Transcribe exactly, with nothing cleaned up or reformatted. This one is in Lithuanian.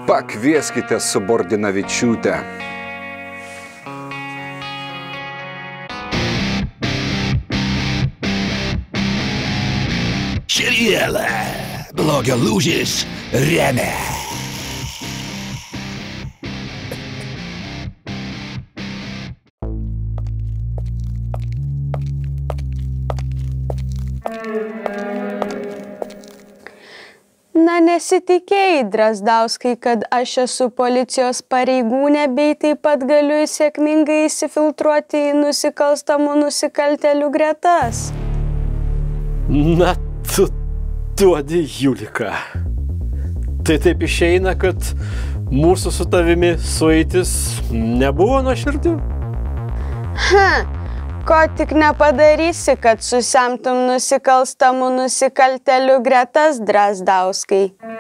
Pakvieskite Subordinavičiūtę. Serialą Blogio lūžis remia. Na, nesitikėjai, Drazdauskai, kad aš esu policijos pareigūnė, bei taip pat galiu sėkmingai įsifiltruoti į nusikalstamų nusikaltėlių gretas. Na, tu duodi, Julika. Tai taip išeina, kad mūsų su tavimi sueitis nebuvo nuoširdi? Ha, ko tik nepadarysi, kad susemtum nusikalstamų nusikaltėlių gretas, Drazdauskai.